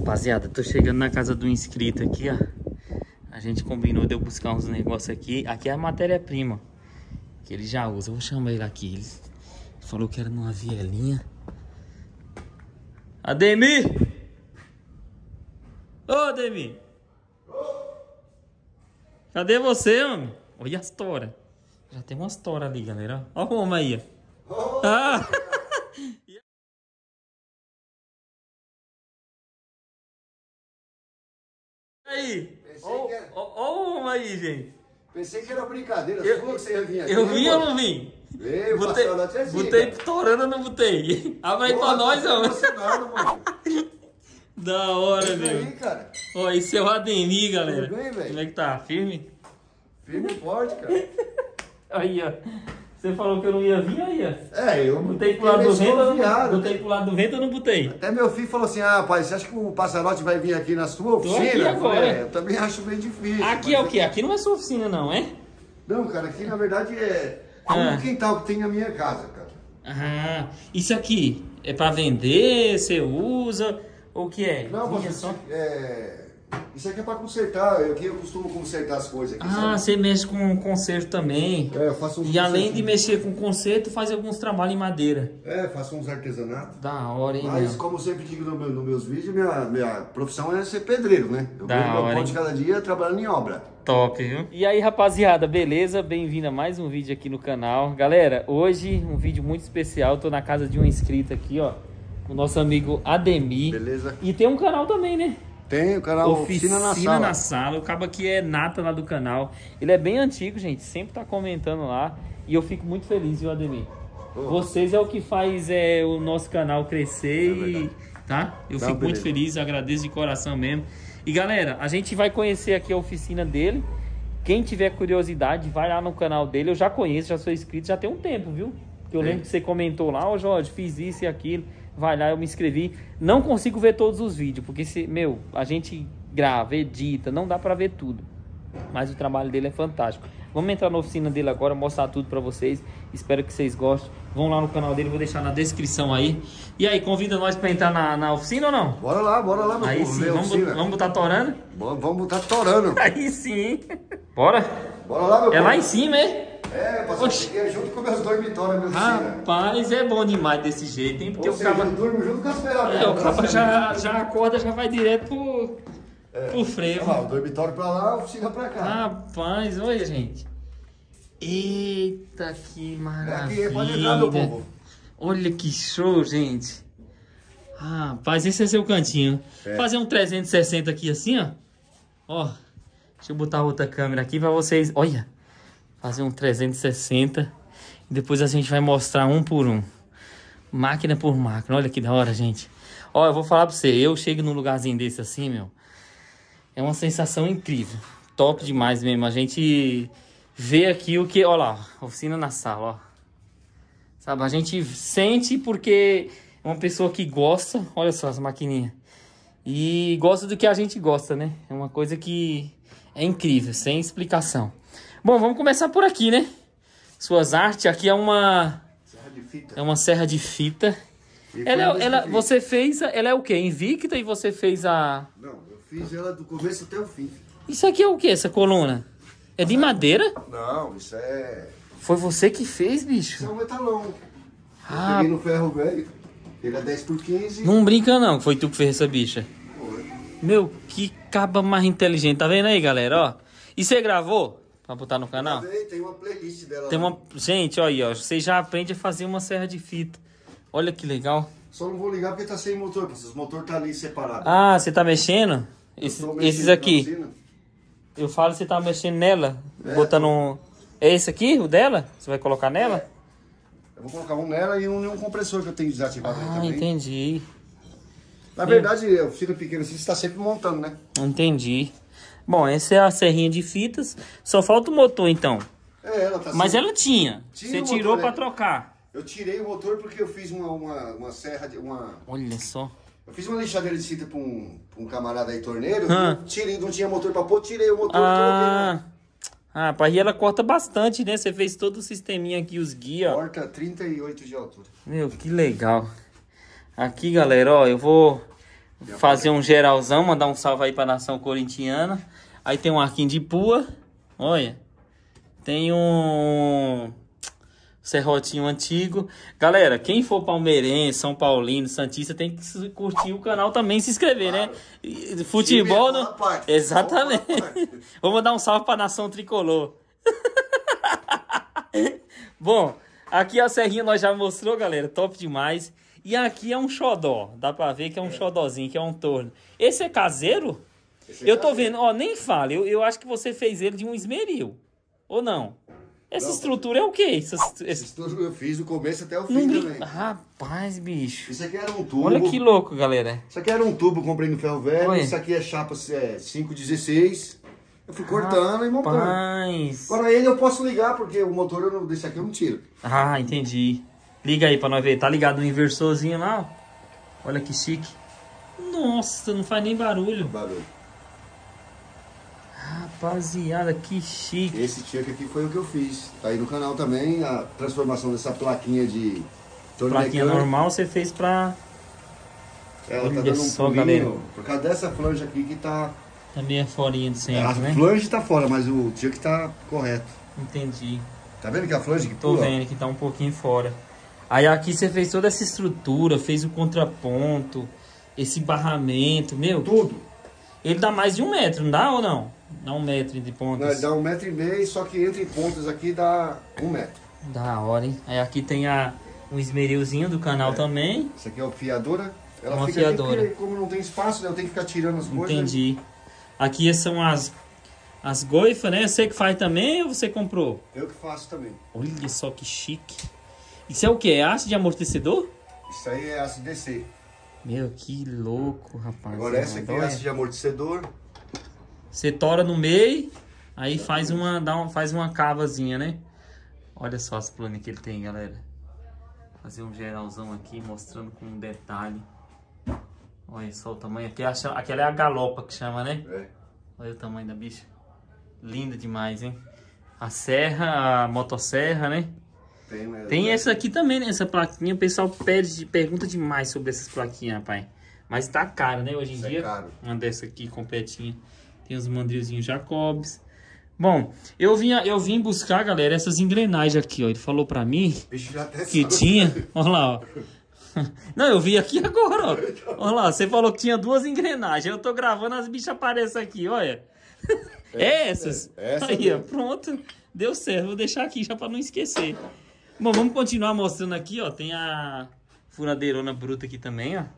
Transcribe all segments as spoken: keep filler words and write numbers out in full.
rapaziada, tô chegando na casa do inscrito aqui, ó. A gente combinou de eu buscar uns negócios aqui. Aqui é a matéria-prima que ele já usa. Eu vou chamar ele aqui. Ele falou que era numa vielinha. Ademir! Ô, Ademir! Cadê você, homem? Olha as toras. Já tem umas toras ali, galera. Olha o homem aí, ó. Ah! Aí, olha o homem aí, gente. Pensei que era brincadeira. Eu, você falou que você ia vir aqui. Eu vim ou não vim? Veio, botei, botei torando ou não botei? Abre aí pra nós, homem. Da hora, velho. aí, cara. Ó, esse é o Ademir, galera. Tudo bem, velho? Como é que tá? Firme? Firme e forte, cara. Aí, ó. Você falou que eu não ia vir, aí, ó. É, eu botei pro lado do vento, ou não, botei né? pro lado do vento ou não botei? Até meu filho falou assim, ah, pai, você acha que o Passarote vai vir aqui na sua oficina? Tô aqui agora. É, eu também acho bem difícil. Aqui é o quê? Aqui não é sua oficina, não, é? Não, cara, aqui na verdade é como Ah. o quintal que tem na minha casa, cara. Ah, isso aqui é pra vender, você usa, ou o que é? Não, Vinha você só... é... Isso aqui é pra consertar, eu, aqui eu costumo consertar as coisas aqui, Ah, sabe? você mexe com conserto também. É, eu faço uns E além de consertinhos. mexer com conserto, faz alguns trabalhos em madeira. É, faço uns artesanatos. Da hora, hein, Mas, meu? como eu sempre digo no meu, nos meus vídeos, minha, minha profissão é ser pedreiro, né? Eu Da ganho meu hora, pão de hein? cada dia trabalhando em obra. Top, viu? E aí, rapaziada, beleza? Bem-vindo a mais um vídeo aqui no canal. Galera, hoje um vídeo muito especial. Tô na casa de um inscrito aqui, ó. O nosso amigo Ademir. Beleza? E tem um canal também, né? Tem o canal Oficina, Oficina na Oficina Sala. na Sala. O cabo aqui é nata lá do canal. Ele é bem antigo, gente. Sempre tá comentando lá. E eu fico muito feliz, viu, Ademir? Oh. Vocês é o que faz é, o nosso canal crescer É e... verdade. Tá? Eu Não, fico muito beleza. feliz, agradeço de coração mesmo. E galera, a gente vai conhecer aqui a oficina dele. Quem tiver curiosidade, vai lá no canal dele. Eu já conheço, já sou inscrito, já tem um tempo, viu? Porque eu Sim. lembro que você comentou lá, ó, Jorge, fiz isso e aquilo. Vai lá, eu me inscrevi. Não consigo ver todos os vídeos, porque, se, meu, a gente grava, edita, não dá pra ver tudo. Mas o trabalho dele é fantástico. Vamos entrar na oficina dele agora, mostrar tudo pra vocês. Espero que vocês gostem. Vão lá no canal dele, vou deixar na descrição aí. E aí, convida nós pra entrar na, na oficina ou não? Bora lá, bora lá, meu Aí povo, sim, ver a vamos, oficina. vamos botar torando? Bora- Vamos botar torando. Aí sim. Bora? Bora lá, meu É povo. lá em cima, é? É, passou Oxi. aqui, é junto com meus dormitórios, minha oficina. Rapaz, é bom demais desse jeito, hein? Porque Ou o seja, cara... eu durmo junto com as ferramentas. É, o cara já, já acorda, já vai direto pro, pro frevo. Olha lá, o dormitório pra lá, a oficina pra cá. Rapaz, olha, gente. Eita, que maravilha. Aqui, pode entrar, meu povo. Olha que show, gente. Rapaz, esse é seu cantinho. É. Fazer um trezentos e sessenta aqui assim, ó. Ó, deixa eu botar outra câmera aqui pra vocês. Olha, fazer um trezentos e sessenta. E depois a gente vai mostrar um por um. Máquina por máquina. Olha que da hora, gente. Ó, eu vou falar pra você. Eu chego num lugarzinho desse assim, meu. É uma sensação incrível. Top demais mesmo. A gente vê aqui o que... Ó lá, oficina na sala, ó. Sabe, a gente sente porque é uma pessoa que gosta. Olha só as maquininhas. E gosta do que a gente gosta, né? É uma coisa que é incrível, sem explicação. Bom, vamos começar por aqui, né? Suas artes. Aqui é uma... Serra de fita. É uma serra de fita. E Ela, foi é- ela, desse jeito. você fez... a- Ela é o quê? Invicta e você fez a... Não, eu fiz ela do começo até o fim. Isso aqui é o quê, essa coluna? É de madeira? Não, isso é... Foi você que fez, Isso bicho? é um metalão. Eu Ah, peguei no ferro velho. Ele é dez por quinze. não brinca não, foi tu que fez essa bicha. Foi. Meu, que caba mais inteligente. Tá vendo aí, galera? Ó. E você gravou? Pra botar no canal? Tem, tem uma playlist dela Tem lá. uma... Gente, olha aí, ó. Você já aprende a fazer uma serra de fita. Olha que legal. Só não vou ligar porque tá sem motor, porque os motores tá ali separados. Ah, você tá mexendo? Eu Esses, tô mexendo esses na aqui. oficina. Eu falo que você tá mexendo nela. É, botando tô. um... É esse aqui, o dela? Você vai colocar nela? É. Eu vou colocar um nela e um, e um compressor que eu tenho desativado aí Ah, também. entendi. Na verdade, a oficina pequena assim, você tá sempre montando, né? Entendi. Bom, essa é a serrinha de fitas. Só falta o motor, então. É, ela tá Mas sempre... ela tinha. Tinha Você o tirou motor, pra né? trocar. Eu tirei o motor porque eu fiz uma, uma, uma serra de... Uma... Olha só. Eu fiz uma lixadeira de fita pra um, pra um camarada aí, torneiro. Hã? Eu tirei, não tinha motor pra pôr, tirei o motor e Ah, ah, pai, ela corta bastante, né? Você fez todo o sisteminha aqui, os guias. ó. Corta trinta e oito de altura. Meu, que legal. Aqui, galera, ó, eu vou fazer um geralzão, mandar um salve aí pra nação corintiana. Aí tem um arquinho de pua, olha. Tem um serrotinho antigo. Galera, quem for palmeirense, São Paulino, santista, tem que curtir o canal também, se inscrever, claro, né? Futebol, né? Exatamente. Vou mandar um salve pra nação tricolor. Bom, aqui a serrinha nós já mostrou, galera, top demais. E aqui é um xodó, dá pra ver que é um é. xodózinho, que é um torno. Esse é caseiro? Esse é eu tô caseiro. Vendo, ó, nem fala, eu, eu acho que você fez ele de um esmeril, ou não? Essa não, estrutura é o quê? Essa, essa... essa estrutura eu fiz do começo até o fim não, também. Rapaz, bicho. Isso aqui era um tubo. Olha que louco, galera. Isso aqui era um tubo, comprei no ferro velho. Oi. Isso aqui é chapa é, cinco dezesseis. Eu fui cortando Rapaz. E montando. Agora ele eu posso ligar, porque o motor eu não, desse aqui eu não tiro. Ah, entendi. Liga aí pra nós ver. Tá ligado no inversorzinho lá, ó. Olha que chique. Nossa, não faz nem barulho. Barulho. Rapaziada, que chique. Esse check aqui foi o que eu fiz. Tá aí no canal também, a transformação dessa plaquinha de torno plaquinha mecânico. Normal você fez pra... Ela Olha tá dando um só, pulinho, galera. Por causa dessa flange aqui que tá... Tá meio forinha de sempre, a né? A flange tá fora, mas o check tá correto. Entendi. Tá vendo que a flange que Tô pula? vendo que tá um pouquinho fora. Aí aqui você fez toda essa estrutura, fez o contraponto, esse barramento, meu. Tudo. Ele dá mais de um metro, não dá ou não? Dá um metro de pontas. Não, ele dá um metro e meio, só que entre pontas aqui dá um metro. Da hora, hein? Aí aqui tem a, um esmerilzinho do canal é. Também. Isso aqui é o fiadora. Ela Uma fica fiadora. Aqui, como não tem espaço, né? Eu tenho que ficar tirando as coisas. Entendi. Aqui são as, as goifas, né? Você que faz também ou você comprou? Eu que faço também. Olha só que chique. Isso é o que? É haste de amortecedor? Isso aí é haste D C. Meu, que louco, rapaz. Agora essa aqui é haste de amortecedor. Você tora no meio, aí faz uma, dá uma, faz uma cavazinha, né? Olha só as planas que ele tem, galera. Fazer um geralzão aqui, mostrando com um detalhe. Olha só o tamanho. Aqui, aquela é a galopa que chama, né? É. Olha o tamanho da bicha. Linda demais, hein? A serra, a motosserra, né? Tem, mas tem essa aqui também, né? Essa plaquinha. O pessoal pede, pergunta demais sobre essas plaquinhas, rapaz. Mas tá caro, né? Hoje em Isso dia. É caro. Uma dessa aqui completinha. Tem os mandrilzinhos Jacobs. Bom, eu vim, eu vim buscar, galera, essas engrenagens aqui, ó. Ele falou pra mim Bicho, já até que sabe. tinha... Olha lá, ó. Não, eu vi aqui agora, ó. Olha lá, você falou que tinha duas engrenagens. Eu tô gravando, as bichas aparecem aqui, olha. É essas. É, essa aí, mesmo. ó, pronto. Deu certo, vou deixar aqui já pra não esquecer. Bom, vamos continuar mostrando aqui, ó. Tem a furadeirona bruta aqui também, ó.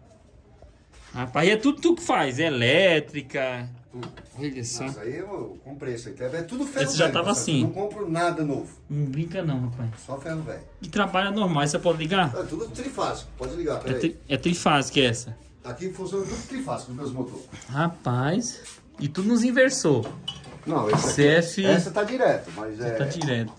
Rapaz, é tudo tu que faz, é elétrica. Olha só. Nossa, aí eu comprei isso aqui. É tudo ferro Esse já velho, tava assim. Eu não compro nada novo. Não brinca não, rapaz. Só ferro velho. E trabalha normal, você pode ligar? É tudo trifásico, pode ligar, É, peraí. tri, é trifásica essa. Aqui funciona tudo trifásico nos meus motores. Rapaz, e tudo nos inversor. Não, esse aqui, C F... essa tá direto, mas é... Tá direto.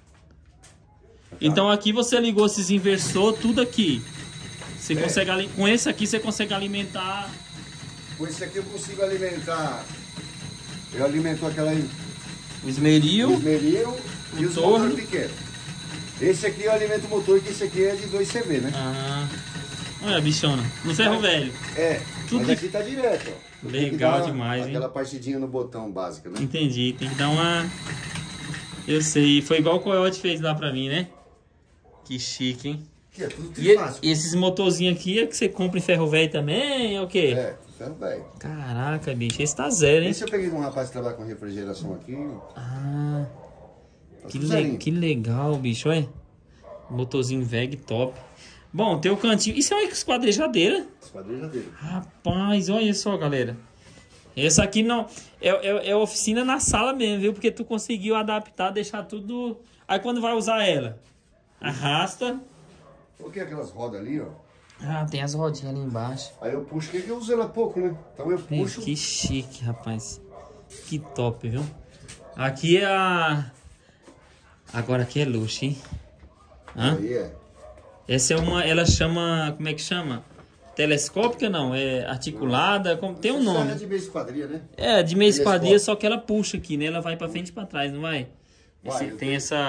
Então aqui você ligou esses inversor, tudo aqui. Você é. consegue, com esse aqui você consegue alimentar... Com esse aqui eu consigo alimentar... Eu alimento aquela aí... O esmeril. O esmeril e os torno. motores pequenos. Esse aqui eu alimento o motor, que esse aqui é de dois C V, né? Ah, olha a bichona. No ferro velho. É, tudo mas aqui tá direto, ó. Legal uma, demais, aquela hein? Aquela partidinha no botão básica, né? Entendi, tem que dar uma... Eu sei, foi igual o Coyote fez lá pra mim, né? Que chique, hein? Que é tudo e, e esses motorzinhos aqui é que você compra em ferro velho também, é o quê? É, ferro velho. Caraca, bicho, esse tá zero, hein? Esse eu peguei de um rapaz que trabalha com refrigeração aqui. Ah, tá que, le que legal, bicho, olha. Motorzinho V E G top. Bom, tem o cantinho. Isso é uma esquadrejadeira? Esquadrejadeira. Rapaz, olha só, galera. Essa aqui não... É, é, é oficina na sala mesmo, viu? Porque tu conseguiu adaptar, deixar tudo... Aí quando vai usar ela, arrasta. Coloquei aquelas rodas ali, ó. Ah, tem as rodinhas ali embaixo. Aí eu puxo, que eu uso ela pouco, né? Então eu puxo... Que chique, rapaz. Que top, viu? Aqui é a... Agora aqui é luxo, hein? Hã? Aí é. Essa é uma... Ela chama... Como é que chama? Telescópica, não. É articulada. Como, tem um nome. É de meia esquadria, né? É, de meia esquadria, só que ela puxa aqui, né? Ela vai pra frente e pra trás, não vai? Vai, Esse, tem tenho... essa...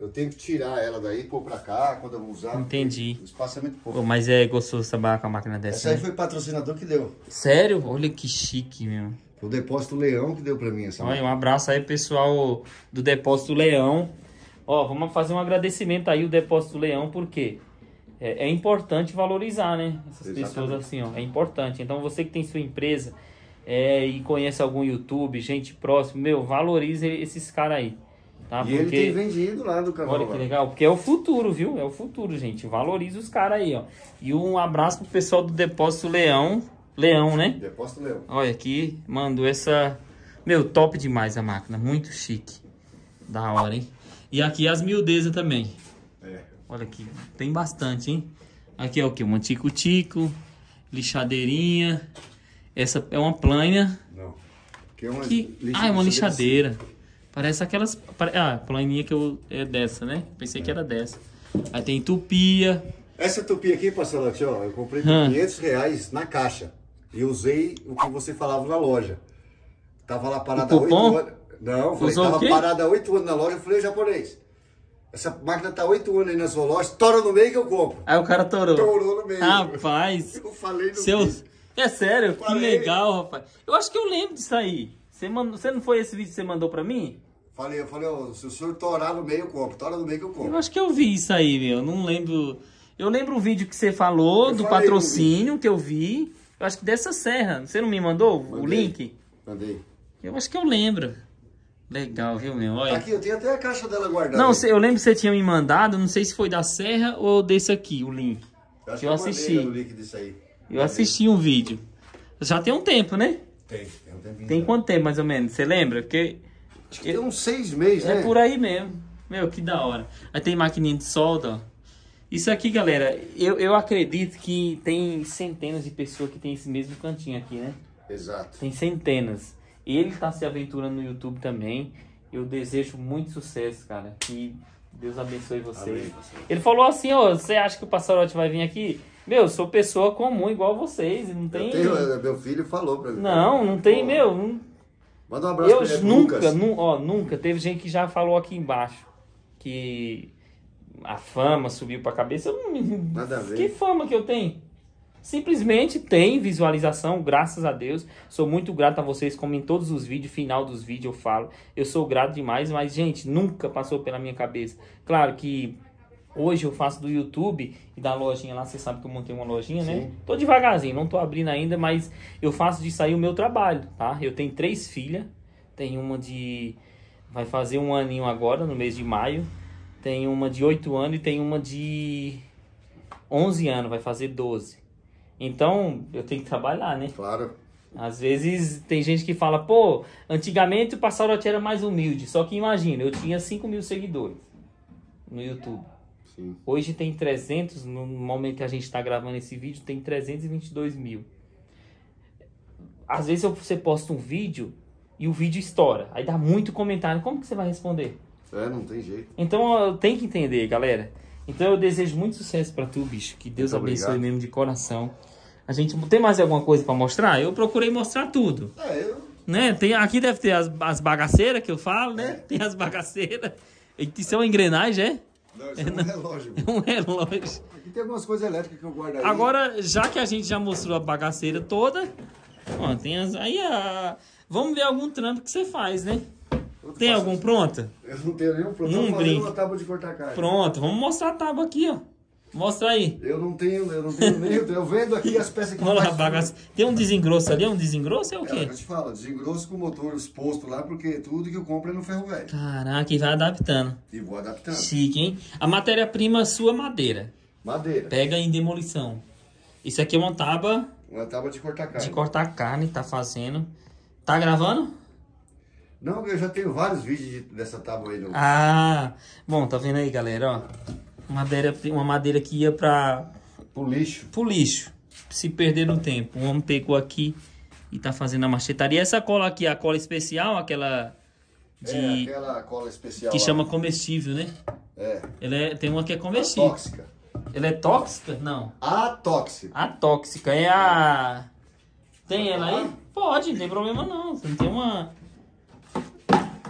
Eu tenho que tirar ela daí, pôr pra cá, quando eu vou usar. Entendi. O espaço é muito pouco. Pô, mas é gostoso trabalhar com a máquina dessa, Essa aí né? foi o patrocinador que deu. Sério? Olha que chique, meu. O Depósito Leão que deu pra mim essa Olha, máquina. um abraço aí, pessoal do Depósito Leão. Ó, vamos fazer um agradecimento aí, o Depósito Leão, porque é, é importante valorizar, né? Essas Exatamente. pessoas assim, ó. É importante. Então, você que tem sua empresa é, e conhece algum YouTube, gente próxima, meu, valorize esses caras aí. Tá? E porque... ele tem vendido lá do canal. Olha que legal, porque é o futuro, viu? É o futuro, gente. Valoriza os caras aí, ó. E um abraço pro pessoal do Depósito Leão. Leão, né? Depósito Leão. Olha aqui, mandou essa... Meu, top demais a máquina. Muito chique. Da hora, hein? E aqui as miudezas também. É. Olha aqui, tem bastante, hein? Aqui é o que? Uma tico-tico, lixadeirinha. Essa é uma planha. Não. Que é uma Que... lixa... Ah, é uma lixadeira. Parece aquelas... Ah, planinha que eu... é dessa, né? Pensei é. que era dessa. Aí tem tupia. Essa tupia aqui, Parcelote, ó, eu comprei por hum. quinhentos reais na caixa. E usei o que você falava na loja. Tava lá parada há oito anos. Não, falei, tava parada há oito anos na loja. Eu falei, japonês, essa máquina tá oito anos aí na sua loja, tora no meio que eu compro. Aí o cara torou. Torou no meio. Rapaz. Eu falei no seu... vídeo. É sério, Falei. Que legal, rapaz. Eu acho que eu lembro disso aí. Você, mandou... você não foi esse vídeo que você mandou pra mim? Falei, eu falei, ó, se o senhor torar no meio, eu compro. Tora no meio que eu compro. Eu acho que eu vi isso aí, meu. Não lembro. Eu lembro o vídeo que você falou, eu do patrocínio que eu vi. Eu acho que dessa serra. Você não me mandou Mandei. o link? Mandei. Eu acho que eu lembro. Legal, viu, meu? Olha. Aqui, eu tenho até a caixa dela guardada. Não, eu lembro que você tinha me mandado, não sei se foi da serra ou desse aqui, o link. Eu, acho eu que assisti. Eu, o link disso aí. eu assisti um vídeo. Já tem um tempo, né? Tem, tem um tempinho. Tem quanto tempo, mais ou menos? Você lembra? Porque... Acho que tem uns seis meses, é né? É por aí mesmo. Meu, que da hora. Aí tem maquininha de solda, ó. Isso aqui, galera, eu, eu acredito que tem centenas de pessoas que tem esse mesmo cantinho aqui, né? Exato. Tem centenas. Ele tá se aventurando no YouTube também. Eu desejo muito sucesso, cara. Que Deus abençoe você. Amém. Ele falou assim, ó, você acha que o Passarote vai vir aqui? Meu, eu sou pessoa comum igual vocês. Não tem... Tenho, meu filho falou pra mim. Não, não tem, pô, meu... Não... Manda um abraço eu pra ele, nunca, nu, ó, nunca. Teve gente que já falou aqui embaixo que a fama subiu pra cabeça. Eu não... Nada a ver. Que fama que eu tenho? Simplesmente tem visualização, graças a Deus. Sou muito grato a vocês, como em todos os vídeos, final dos vídeos eu falo. Eu sou grato demais, mas, gente, nunca passou pela minha cabeça. Claro que hoje eu faço do YouTube e da lojinha lá, você sabe que eu montei uma lojinha, né? Sim. Tô devagarzinho, não tô abrindo ainda, mas eu faço disso aí o meu trabalho, tá? Eu tenho três filhas, tem uma de... vai fazer um aninho agora, no mês de maio. Tem uma de oito anos e tem uma de onze anos, vai fazer doze. Então, eu tenho que trabalhar, né? Claro. Às vezes tem gente que fala, pô, antigamente o Passarote era mais humilde. Só que imagina, eu tinha cinco mil seguidores no YouTube. Sim. Hoje tem trezentos, no momento que a gente está gravando esse vídeo, tem trezentos e vinte e dois mil. Às vezes você posta um vídeo e o vídeo estoura. Aí dá muito comentário. Como que você vai responder? É, não tem jeito. Então, tem que entender, galera. Então eu desejo muito sucesso pra tu, bicho. Que Deus muito abençoe obrigado. Mesmo de coração. A gente tem mais alguma coisa pra mostrar? Eu procurei mostrar tudo. É, eu... Né? Tem, aqui deve ter as, as bagaceiras que eu falo, né? É. Tem as bagaceiras. Isso é uma engrenagem, é? Não, isso é, é um relógio. É um relógio. Aqui tem algumas coisas elétricas que eu guardo aí. Agora, já que a gente já mostrou a bagaceira toda, ó, tem as... Aí, a... vamos ver algum trampo que você faz, né? Tem algum pronto? Eu não tenho nenhum pronto. Um eu falei uma tábua de cortar carne. Pronto, vamos mostrar a tábua aqui, ó. Mostra aí. Eu não tenho, eu não tenho nem. Eu vendo aqui as peças que Olha lá, bagaça. Tem um desengrosso ali, é um desengrosso é o quê? É, eu te falo, desengrosso com o motor exposto lá, porque tudo que eu compro é no ferro velho. Caraca, e vai adaptando. E vou adaptando. Chique, hein? A matéria-prima sua é madeira. Madeira. Pega em demolição. Isso aqui é uma tábua. Uma tábua de cortar carne. De cortar carne, tá fazendo. Tá gravando? Não, eu já tenho vários vídeos dessa tábua aí. No... Ah, bom, tá vendo aí, galera, ó. Madeira, uma madeira que ia para o lixo. Pro lixo. Se perder no tempo. Um homem pegou aqui e tá fazendo a machetaria. Essa cola aqui, a cola especial, aquela de é, aquela cola especial que lá. Chama comestível, né? É. Ela é, tem uma que é comestível. Tóxica. Ela é tóxica? Não. Atóxica. A tóxica é a Tem ela aí? Pode, não tem problema não. Você não tem uma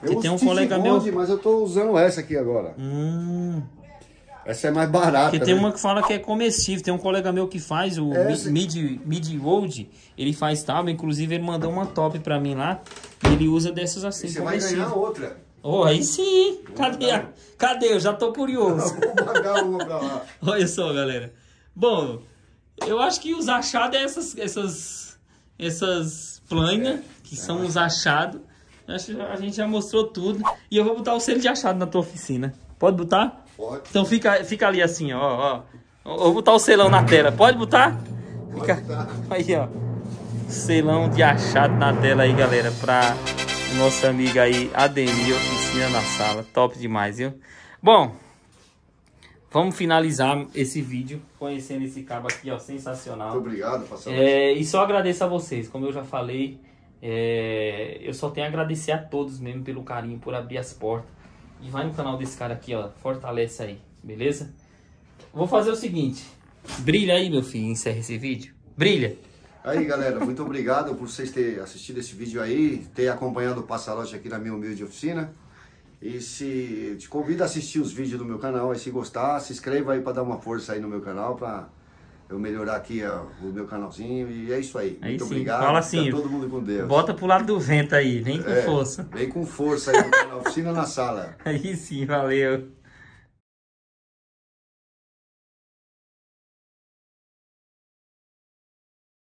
Eu tem um colega meu... mas eu tô usando essa aqui agora. Hum... Essa é mais barata. Porque tem, né, uma que fala que é comestível. Tem um colega meu que faz o essa... mid, mid World. Ele faz tábua. Inclusive, ele mandou uma top pra mim lá. E ele usa dessas assim. E você vai ganhar outra. Oh, aí sim. Cadê? A... Cadê? Eu já tô curioso. Vou pagar uma pra lá. Olha só, galera. Bom, eu acho que os achados é essas... Essas, essas planhas. É. Que são é. os achados. Acho que a gente já mostrou tudo. E eu vou botar o selo de achado na tua oficina. Pode botar? Pode. Então fica, fica ali assim, ó, ó. Eu vou botar o selão na tela. Pode botar? Pode fica... botar. Aí, ó. Selão de achado na tela aí, galera. Pra nossa amiga aí, Ademir, oficina na sala. Top demais, viu? Bom, vamos finalizar esse vídeo conhecendo esse cabo aqui, ó. Sensacional. Muito obrigado, parceiro. É, e só agradeço a vocês. Como eu já falei, é, eu só tenho a agradecer a todos mesmo pelo carinho, por abrir as portas. E vai no canal desse cara aqui, ó. Fortalece aí, beleza? Vou fazer o seguinte. Brilha aí, meu filho, encerra esse vídeo. Brilha. Aí, galera, muito obrigado por vocês terem assistido esse vídeo aí, ter acompanhado o Passarote aqui na minha humilde oficina. E se te convido a assistir os vídeos do meu canal, aí se gostar, se inscreva aí para dar uma força aí no meu canal, para eu melhorar aqui ó, o meu canalzinho. E é isso aí. Aí muito sim, obrigado. fala assim, todo mundo com Deus. Bota pro lado do vento aí, vem com é, força. Vem com força aí na oficina na sala. Aí sim, valeu.